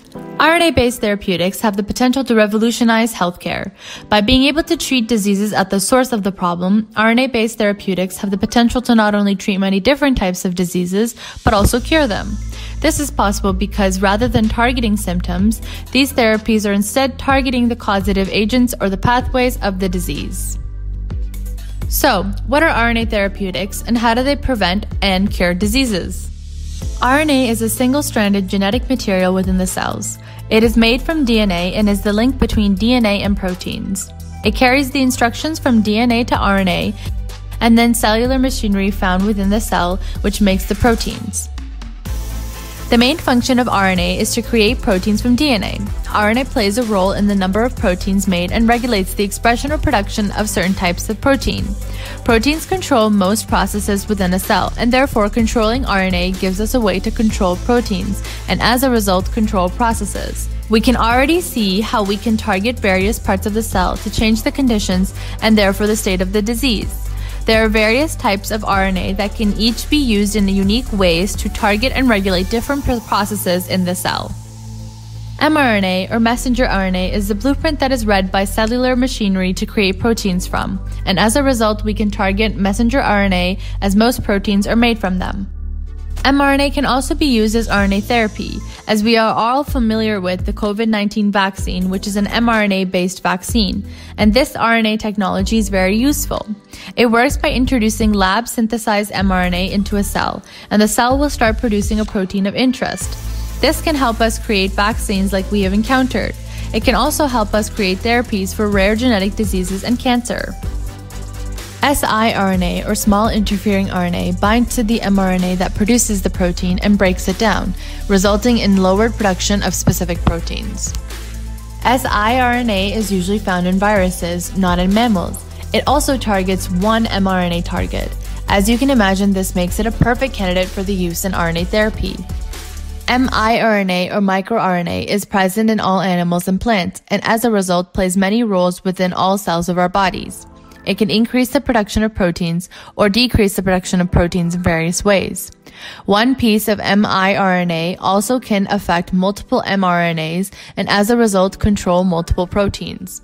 RNA-based therapeutics have the potential to revolutionize healthcare. By being able to treat diseases at the source of the problem, RNA-based therapeutics have the potential to not only treat many different types of diseases, but also cure them. This is possible because rather than targeting symptoms, these therapies are instead targeting the causative agents or the pathways of the disease. So, what are RNA therapeutics and how do they prevent and cure diseases? RNA is a single-stranded genetic material within the cells. It is made from DNA and is the link between DNA and proteins. It carries the instructions from DNA to RNA and then cellular machinery found within the cell, which makes the proteins. The main function of RNA is to create proteins from DNA. RNA plays a role in the number of proteins made and regulates the expression or production of certain types of protein. Proteins control most processes within a cell, and therefore controlling RNA gives us a way to control proteins, and as a result, control processes. We can already see how we can target various parts of the cell to change the conditions and therefore the state of the disease. There are various types of RNA that can each be used in unique ways to target and regulate different processes in the cell. mRNA, or messenger RNA, is the blueprint that is read by cellular machinery to create proteins from, and as a result we can target messenger RNA as most proteins are made from them. mRNA can also be used as RNA therapy, as we are all familiar with the COVID-19 vaccine, which is an mRNA-based vaccine, and this RNA technology is very useful. It works by introducing lab-synthesized mRNA into a cell, and the cell will start producing a protein of interest. This can help us create vaccines like we have encountered. It can also help us create therapies for rare genetic diseases and cancer. siRNA, or small interfering RNA, binds to the mRNA that produces the protein and breaks it down, resulting in lowered production of specific proteins. siRNA is usually found in viruses, not in mammals. It also targets one mRNA target. As you can imagine, this makes it a perfect candidate for the use in RNA therapy. miRNA, or microRNA, is present in all animals and plants, and as a result plays many roles within all cells of our bodies. It can increase the production of proteins or decrease the production of proteins in various ways. One piece of miRNA also can affect multiple mRNAs and as a result control multiple proteins.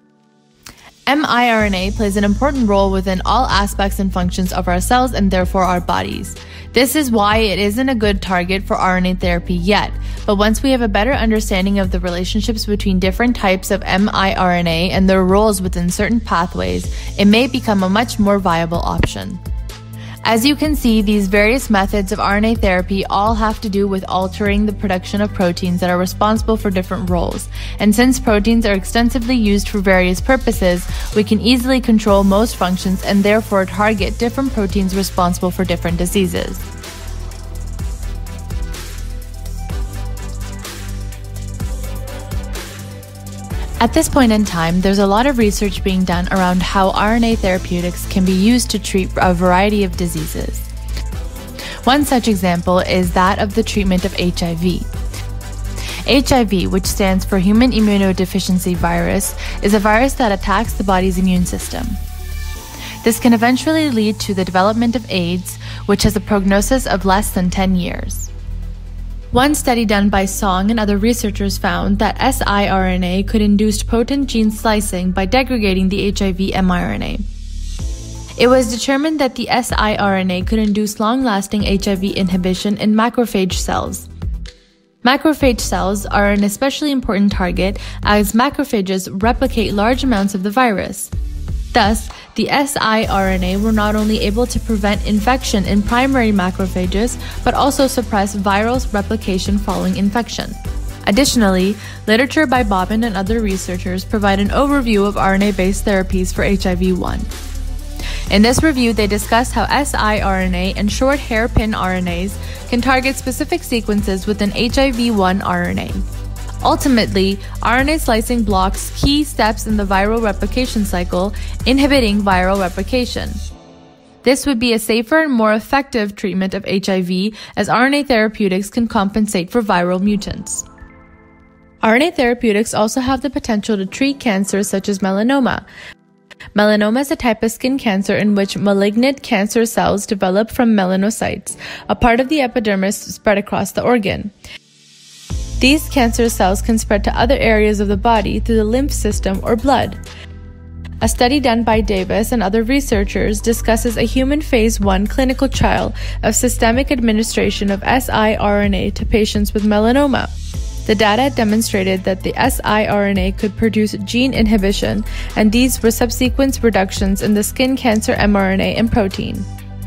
miRNA plays an important role within all aspects and functions of our cells and therefore our bodies. This is why it isn't a good target for RNA therapy yet, but once we have a better understanding of the relationships between different types of miRNA and their roles within certain pathways, it may become a much more viable option. As you can see, these various methods of RNA therapy all have to do with altering the production of proteins that are responsible for different roles. And since proteins are extensively used for various purposes, we can easily control most functions and therefore target different proteins responsible for different diseases. At this point in time, there's a lot of research being done around how RNA therapeutics can be used to treat a variety of diseases. One such example is that of the treatment of HIV. HIV, which stands for Human Immunodeficiency Virus, is a virus that attacks the body's immune system. This can eventually lead to the development of AIDS, which has a prognosis of less than 10 years. One study done by Song and other researchers found that siRNA could induce potent gene slicing by degrading the HIV mRNA. It was determined that the siRNA could induce long-lasting HIV inhibition in macrophage cells. Macrophage cells are an especially important target as macrophages replicate large amounts of the virus. Thus, the siRNA were not only able to prevent infection in primary macrophages, but also suppress viral replication following infection. Additionally, literature by Bobbin and other researchers provide an overview of RNA-based therapies for HIV-1. In this review, they discuss how siRNA and short hairpin RNAs can target specific sequences within HIV-1 RNA. Ultimately, RNA slicing blocks key steps in the viral replication cycle, inhibiting viral replication. This would be a safer and more effective treatment of HIV, as RNA therapeutics can compensate for viral mutants. RNA therapeutics also have the potential to treat cancers such as melanoma. Melanoma is a type of skin cancer in which malignant cancer cells develop from melanocytes, a part of the epidermis spread across the organ. These cancer cells can spread to other areas of the body through the lymph system or blood. A study done by Davis and other researchers discusses a human phase 1 clinical trial of systemic administration of siRNA to patients with melanoma. The data demonstrated that the siRNA could produce gene inhibition, and these were subsequent reductions in the skin cancer mRNA and protein.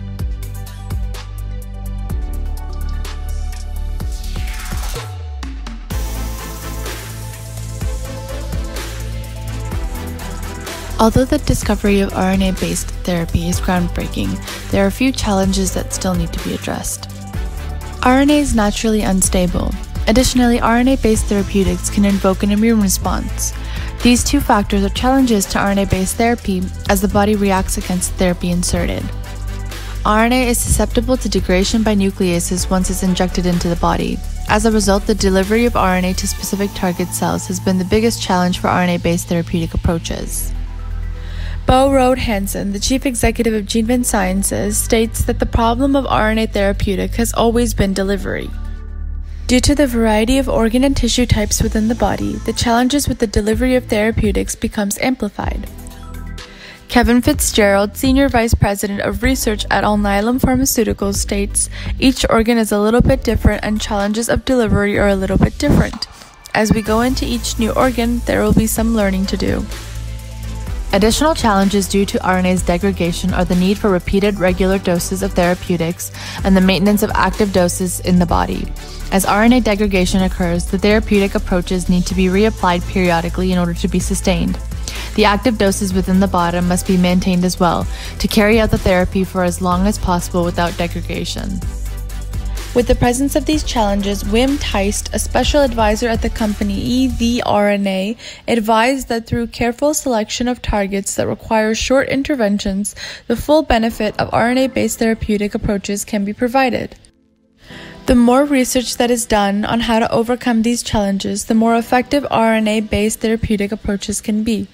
Although the discovery of RNA-based therapy is groundbreaking, there are a few challenges that still need to be addressed. RNA is naturally unstable. Additionally, RNA-based therapeutics can invoke an immune response. These two factors are challenges to RNA-based therapy as the body reacts against therapy inserted. RNA is susceptible to degradation by nucleases once it's injected into the body. As a result, the delivery of RNA to specific target cells has been the biggest challenge for RNA-based therapeutic approaches. Bo Rode Hansen, the chief executive of GenVent Sciences, states that the problem of RNA therapeutic has always been delivery. Due to the variety of organ and tissue types within the body, the challenges with the delivery of therapeutics becomes amplified. Kevin Fitzgerald, Senior Vice President of Research at Alnylam Pharmaceuticals, states, "Each organ is a little bit different and challenges of delivery are a little bit different. As we go into each new organ, there will be some learning to do." Additional challenges due to RNA's degradation are the need for repeated regular doses of therapeutics and the maintenance of active doses in the body. As RNA degradation occurs, the therapeutic approaches need to be reapplied periodically in order to be sustained. The active doses within the body must be maintained as well to carry out the therapy for as long as possible without degradation. With the presence of these challenges, Wim Teist, a special advisor at the company eVRNA, advised that through careful selection of targets that require short interventions, the full benefit of RNA-based therapeutic approaches can be provided. The more research that is done on how to overcome these challenges, the more effective RNA-based therapeutic approaches can be.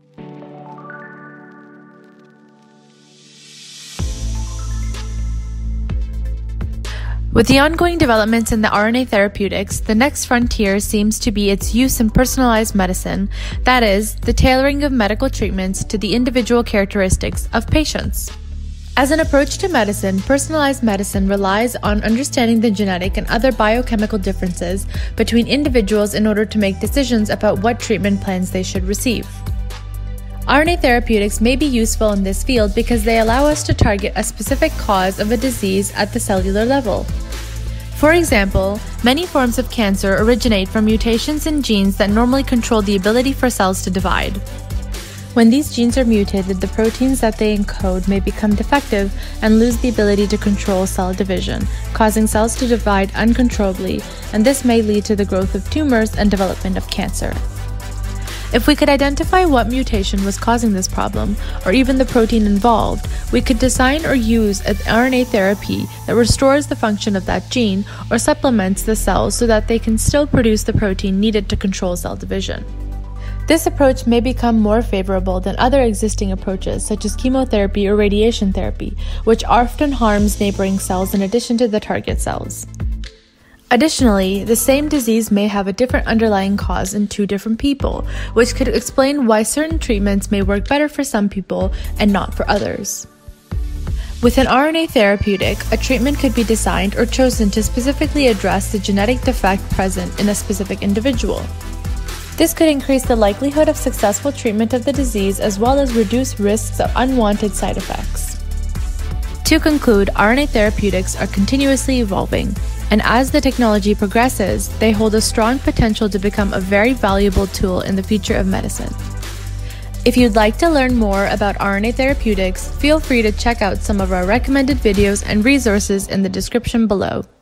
With the ongoing developments in the RNA therapeutics, the next frontier seems to be its use in personalized medicine, that is, the tailoring of medical treatments to the individual characteristics of patients. As an approach to medicine, personalized medicine relies on understanding the genetic and other biochemical differences between individuals in order to make decisions about what treatment plans they should receive. RNA therapeutics may be useful in this field because they allow us to target a specific cause of a disease at the cellular level. For example, many forms of cancer originate from mutations in genes that normally control the ability for cells to divide. When these genes are mutated, the proteins that they encode may become defective and lose the ability to control cell division, causing cells to divide uncontrollably, and this may lead to the growth of tumors and development of cancer. If we could identify what mutation was causing this problem, or even the protein involved, we could design or use an RNA therapy that restores the function of that gene or supplements the cells so that they can still produce the protein needed to control cell division. This approach may become more favorable than other existing approaches such as chemotherapy or radiation therapy, which often harms neighboring cells in addition to the target cells. Additionally, the same disease may have a different underlying cause in two different people, which could explain why certain treatments may work better for some people and not for others. With an RNA therapeutic, a treatment could be designed or chosen to specifically address the genetic defect present in a specific individual. This could increase the likelihood of successful treatment of the disease as well as reduce risks of unwanted side effects. To conclude, RNA therapeutics are continuously evolving, and as the technology progresses, they hold a strong potential to become a very valuable tool in the future of medicine. If you'd like to learn more about RNA therapeutics, feel free to check out some of our recommended videos and resources in the description below.